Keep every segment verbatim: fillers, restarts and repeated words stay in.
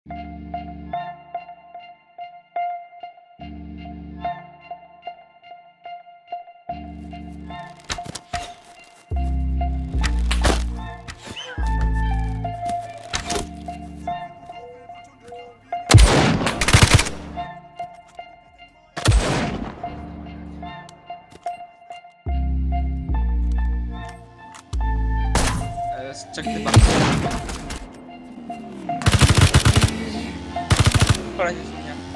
Let's check the box. Para aja sih ya.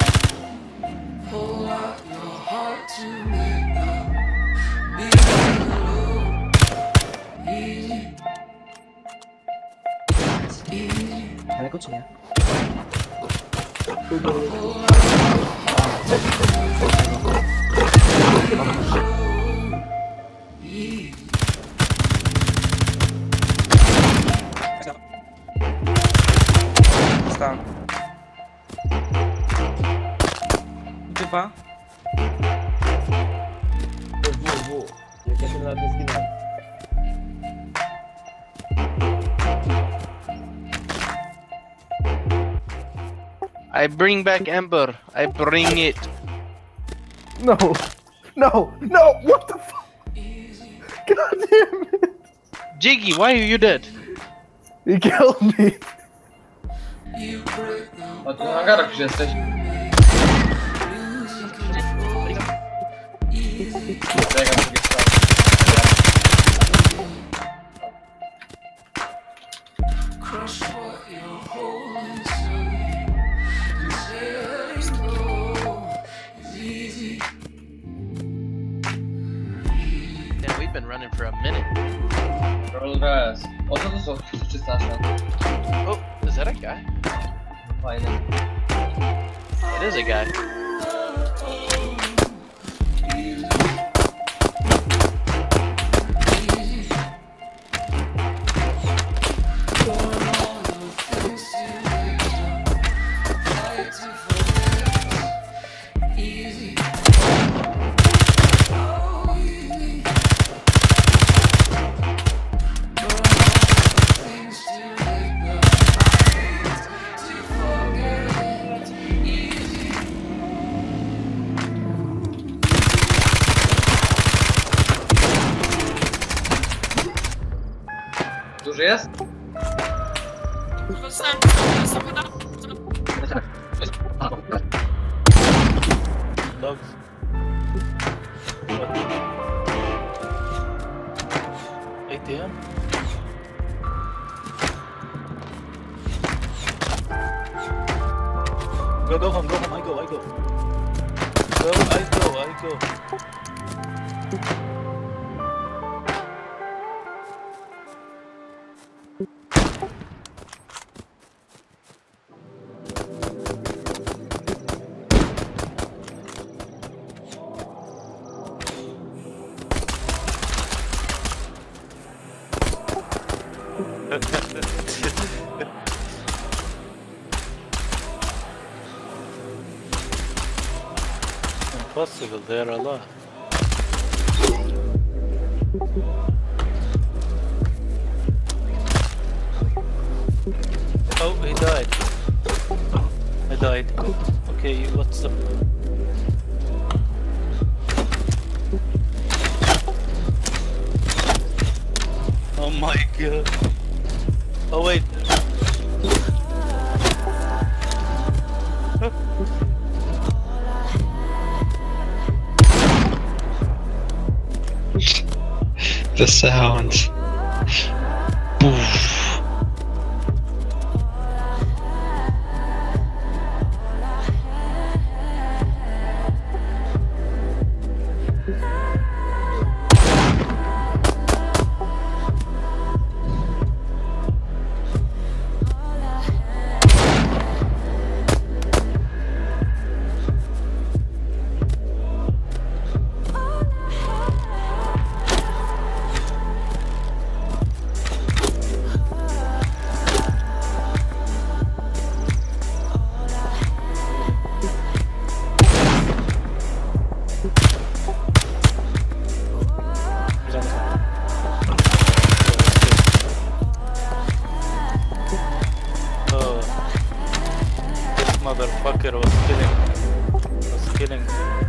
Ada kucingnya. Down. Coba. Bu bu. Ya kesinler dizgin. I bring back Ember. I bring it. No. No. No. What the fuck? God damn it. Jiggy, why are you dead? He killed me. A tu na garach już jesteś. Czekam, drugie strony. Yeah, we've been running for a minute. Roll res. O co to są czyste nasze? Oh, is that a guy? Fajne. It is a guy. Duży jest? Dogs. A T M? Go, go home, go home, I go, I go. Go, I go, I go. Impossible, they're alive. Oh, he died. I died. Okay, what's up? Oh my god. Oh wait. The sounds. Boof. motherfucker was killing. Was killing.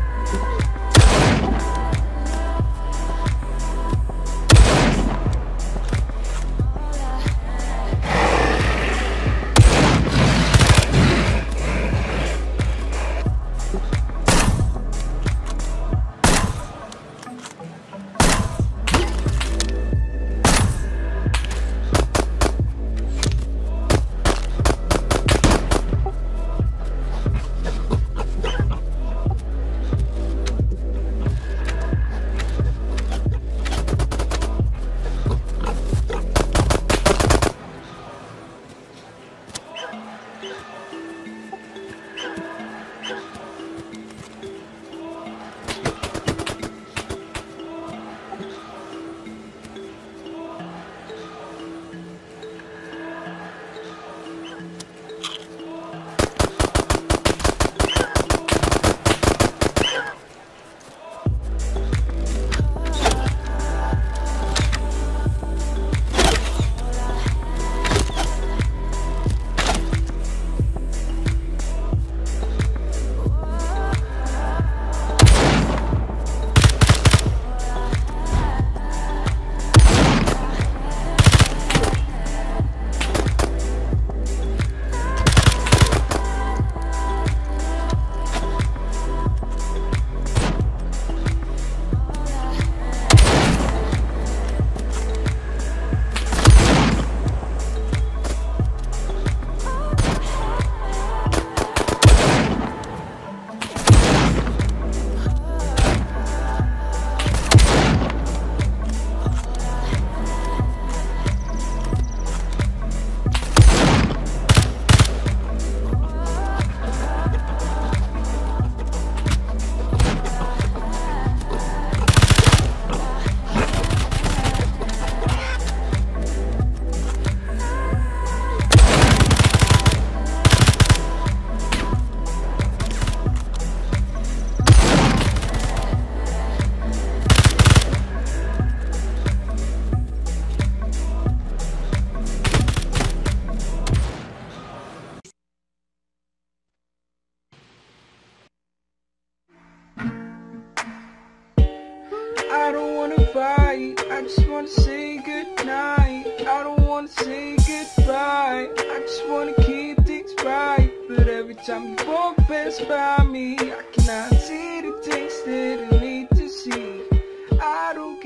I don't wanna fight, I just wanna say goodnight. I don't wanna say goodbye, I just wanna keep things right. But every time you walk past by me, I cannot see the things that I need to see. I don't